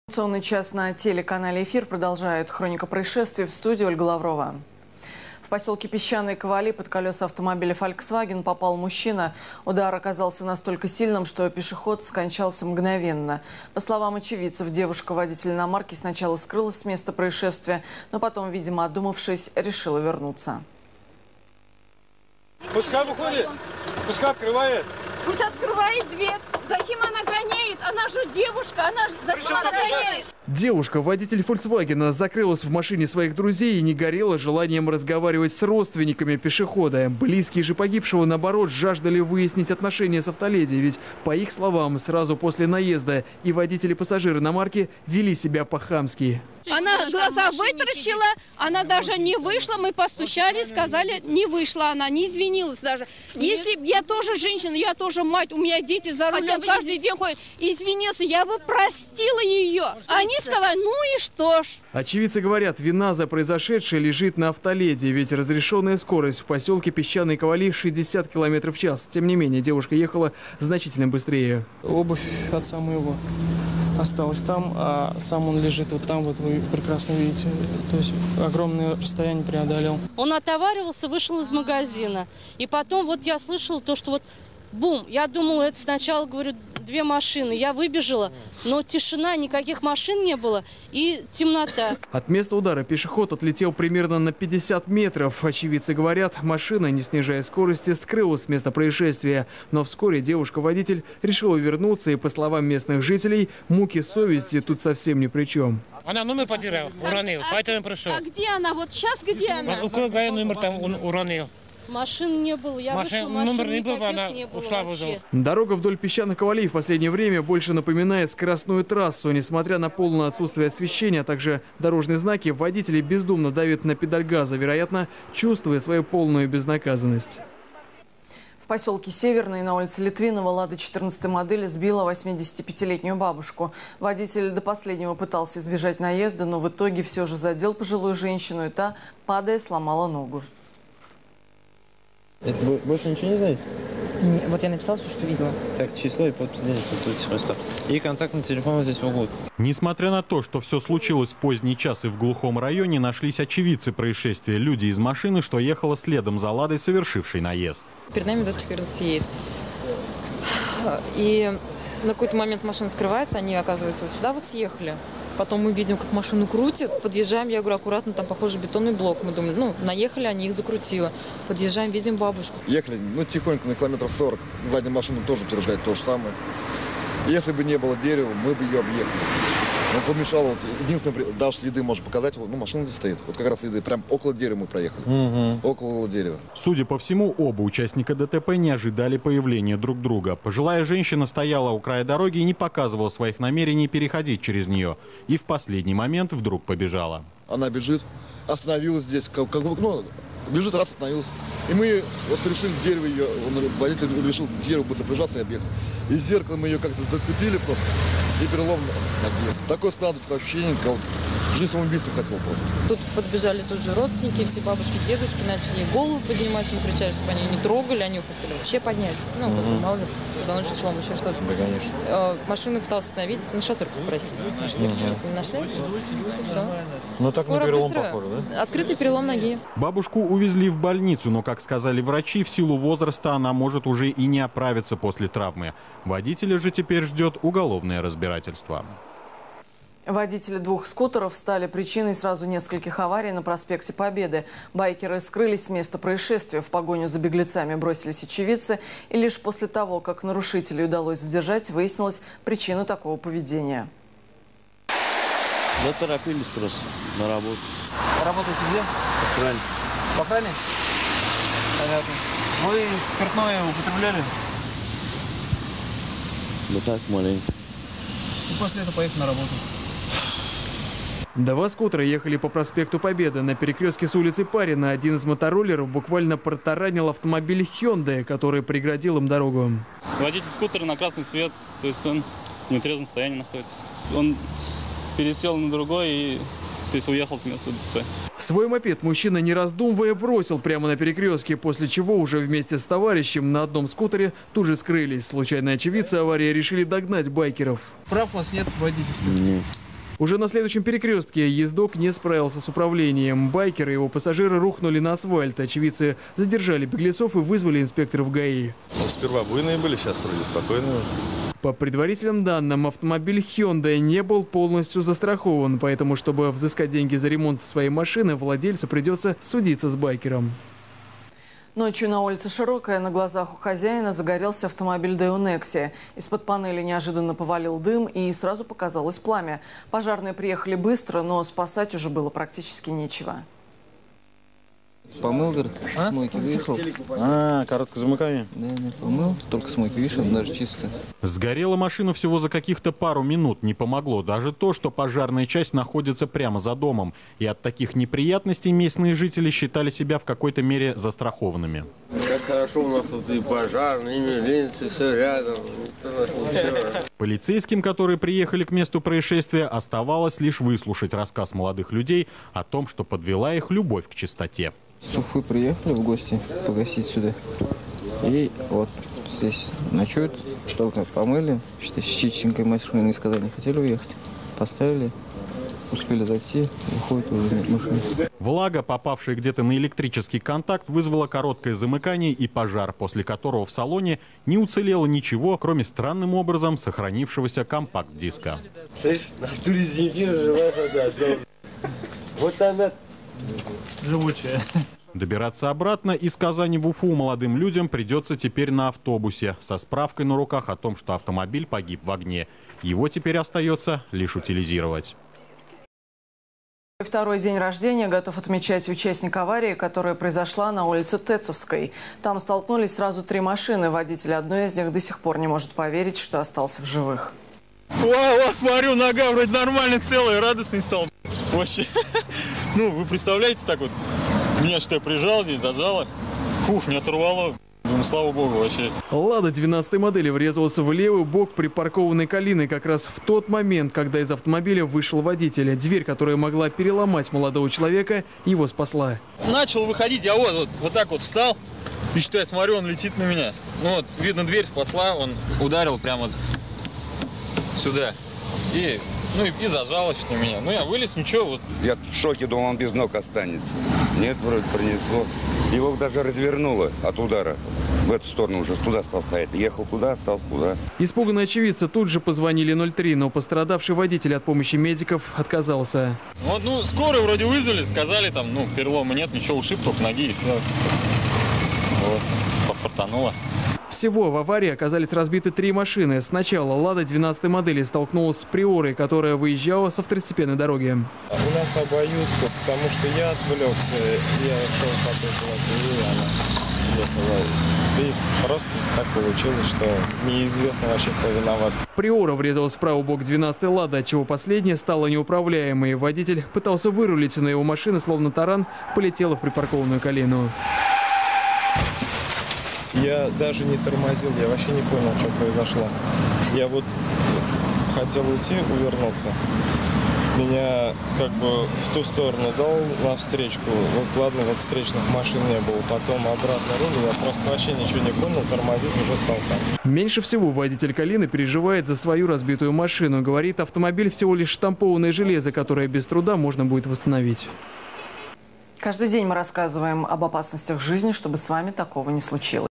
Информационный час на телеканале «Эфир» продолжает хроника происшествий. В студии Ольга Лаврова. В поселке Песчаные Ковали под колеса автомобиля Volkswagen попал мужчина. Удар оказался настолько сильным, что пешеход скончался мгновенно. По словам очевидцев, девушка-водитель иномарки сначала скрылась с места происшествия, но потом, видимо, одумавшись, решила вернуться. Пускай выходит, пускай открывает. Пусть открывает дверь. Зачем она гоняет? Она же девушка, зачем она гоняет? Девушка, водитель Volkswagen, закрылась в машине своих друзей и не горела желанием разговаривать с родственниками пешехода. Близкие же погибшего, наоборот, жаждали выяснить отношения с автоледи, ведь, по их словам, сразу после наезда и водители пассажиры иномарки вели себя по-хамски. Она глаза вытаращила, она даже не вышла, мы постучали, сказали, не вышла она, не извинилась даже. Если я тоже женщина, я тоже мать, у меня дети за рулем каждый день ходят, извинился, я бы простила ее. Они сказали, ну и что ж. Очевидцы говорят, вина за произошедшее лежит на автоледи, ведь разрешенная скорость в поселке Песчаные Ковали 60 км в час. Тем не менее, девушка ехала значительно быстрее. Обувь отца моего осталась там, а сам он лежит вот там, вот вы прекрасно видите. То есть огромное расстояние преодолел. Он отоваривался, вышел из магазина. И потом вот я слышала то, что вот бум. Я думала, это сначала, говорю, две машины. Я выбежала, но тишина, никаких машин не было и темнота. От места удара пешеход отлетел примерно на 50 метров. Очевидцы говорят, машина, не снижая скорости, скрылась с места происшествия. Но вскоре девушка-водитель решила вернуться, и, по словам местных жителей, муки совести тут совсем ни при чем. Она номер потеряла, уронил, поэтому пришел. А где она? Вот сейчас где она? У кого номер там уронил? Машин не было. Я вышла, номер машин не было, она не было ушла вообще. Дорога вдоль Песчаных Ковалей в последнее время больше напоминает скоростную трассу. Несмотря на полное отсутствие освещения, а также дорожные знаки, водители бездумно давят на педаль газа, вероятно, чувствуя свою полную безнаказанность. В поселке Северный на улице Литвинова «Лада» 14 модели сбила 85-летнюю бабушку. Водитель до последнего пытался избежать наезда, но в итоге все же задел пожилую женщину, и та, падая, сломала ногу. Это больше ничего не знаете? Вот я написала все, что видела. Так, число и подпись денег, просто. И контактный телефон здесь в углу. Несмотря на то, что все случилось в поздний час и в глухом районе, нашлись очевидцы происшествия. Люди из машины, что ехала следом за «Ладой», совершившей наезд. Перед нами Z14 едет. И на какой-то момент машина скрывается, они, оказывается, вот сюда вот съехали. Потом мы видим, как машину крутят, подъезжаем, я говорю, аккуратно, там, похоже, бетонный блок. Мы думали, ну, наехали, они их закрутило. Подъезжаем, видим бабушку. Ехали, ну, тихонько, на километров 40. Заднюю машину тоже утверждает то же самое. Если бы не было дерева, мы бы ее объехали. Он помешал, вот, единственное, даже следы можно показать, ну, машина здесь стоит. Вот как раз следы, прям около дерева мы проехали. Около дерева. Судя по всему, оба участника ДТП не ожидали появления друг друга. Пожилая женщина стояла у края дороги и не показывала своих намерений переходить через нее. И в последний момент вдруг побежала. Она бежит, остановилась здесь, ну, бежит, раз остановилась. И мы вот решили в дерево ее, водитель решил к дереву быстро прижаться и объехать. Из зеркала мы ее как-то зацепили просто. И перелом ноги. Такое складывается ощущение, как жизнь самоубийством хотел просто. Тут подбежали тут же родственники, все бабушки, дедушки, начали голову поднимать, мы кричали, чтобы они не трогали, они хотели вообще поднять. Ну, мало ли, звоночек слом, еще что-то. Да, конечно. Машину пытался остановить, на шатырку попросить. Шатырку не нашли, все. Ну так Скоро на перелом быстро. похоже, да? Открытый перелом ноги. Бабушку увезли в больницу, но, как сказали врачи, в силу возраста она может уже и не оправиться после травмы. Водителя же теперь ждет уголовное разбирательство. Водители двух скутеров стали причиной сразу нескольких аварий на проспекте Победы. Байкеры скрылись с места происшествия. В погоню за беглецами бросились очевидцы. И лишь после того, как нарушителей удалось задержать, выяснилась причина такого поведения. Да торопились просто на работу. Работаете где? В охране. В охране? Понятно. Вы спиртное употребляли? Да так, маленько. И после этого поехали на работу. Два скутера ехали по проспекту Победы. На перекрестке с улицы Парина один из мотороллеров буквально протаранил автомобиль Hyundai, который преградил им дорогу. Водитель скутера на красный свет, то есть он в нетрезвом состоянии находится. Он пересел на другой и уехал с места ДТП. Свой мопед мужчина, не раздумывая, бросил прямо на перекрестке, после чего уже вместе с товарищем на одном скутере тут же скрылись. Случайные очевидцы аварии решили догнать байкеров. Прав у вас нет водительского? Нет. Уже на следующем перекрестке ездок не справился с управлением. Байкер и его пассажиры рухнули на асфальт. Очевидцы задержали беглецов и вызвали инспекторов ГАИ. Сперва буйные были, сейчас вроде спокойные уже. По предварительным данным, автомобиль Hyundai не был полностью застрахован, поэтому, чтобы взыскать деньги за ремонт своей машины, владельцу придется судиться с байкером. Ночью на улице Широкая на глазах у хозяина загорелся автомобиль Daewoo Nexia. Из-под панели неожиданно повалил дым и сразу показалось пламя. Пожарные приехали быстро, но спасать уже было практически нечего. Помыл, говорит, с мойки выехал. Короткое замыкание? Да, помыл, только с мойки вышел, даже чисто. Сгорела машина всего за каких-то пару минут. Не помогло даже то, что пожарная часть находится прямо за домом. И от таких неприятностей местные жители считали себя в какой-то мере застрахованными. Как хорошо у нас тут и пожарные, и милиция, все рядом. Полицейским, которые приехали к месту происшествия, оставалось лишь выслушать рассказ молодых людей о том, что подвела их любовь к чистоте. С Уфы приехали в гости погостить сюда. И вот здесь ночуют, только помыли. С чистенькой машиной не сказали, не хотели уехать. Поставили, успели зайти, выходит уже машина. Влага, попавшая где-то на электрический контакт, вызвала короткое замыкание и пожар, после которого в салоне не уцелело ничего, кроме странным образом сохранившегося компакт-диска. Слышь, на туре Земфира живая вода. Вот она живучая. Добираться обратно из Казани в Уфу молодым людям придется теперь на автобусе со справкой на руках о том, что автомобиль погиб в огне. Его теперь остается лишь утилизировать. Второй день рождения готов отмечать участник аварии, которая произошла на улице Тецовской. Там столкнулись сразу 3 машины. Водитель одной из них до сих пор не может поверить, что остался в живых. Вау, смотрю, нога вроде нормально целая, радостный стал. Вообще. Ну, вы представляете, так вот, меня что-то прижало здесь, зажало. Фух, меня оторвало. Думаю, слава богу, вообще. «Лада» 12-й модели врезался в левый бок припаркованной «Калины» как раз в тот момент, когда из автомобиля вышел водитель. Дверь, которая могла переломать молодого человека, его спасла. Начал выходить, я вот так вот встал. И что я смотрю, он летит на меня. Ну вот, видно, дверь спасла, он ударил прямо сюда. И зажало что меня. Ну, я вылез, ничего, вот. Я в шоке, думал, он без ног останется. Нет, вроде принесло. Его даже развернуло от удара. В эту сторону уже туда стал стоять. Ехал туда, стал туда. Испуганные очевидцы тут же позвонили 03, но пострадавший водитель от помощи медиков отказался. Вот, скорую вроде вызвали, сказали, там, перелома нет, ничего, ушиб только ноги и все. Вот, фартануло. Всего в аварии оказались разбиты 3 машины. Сначала «Лада» 12-й модели столкнулась с «Приорой», которая выезжала со второстепенной дороги. У нас обоюдка, потому что я отвлекся, я шел по той полосе, и она ехала. И просто так получилось, что неизвестно вообще, кто виноват. «Приора» врезалась в правый бок 12-й «Лады», отчего последняя стала неуправляемой. Водитель пытался вырулить, но его машина, словно таран, полетела в припаркованную «Калину». Я даже не тормозил, я вообще не понял, что произошло. Я вот хотел уйти, увернуться. Меня как бы в ту сторону дал навстречку. Вот ладно, вот встречных машин не было. Потом обратно руль, я просто вообще ничего не понял, тормозить уже стал там. Меньше всего водитель «Калины» переживает за свою разбитую машину. Говорит, автомобиль всего лишь штампованное железо, которое без труда можно будет восстановить. Каждый день мы рассказываем об опасностях жизни, чтобы с вами такого не случилось.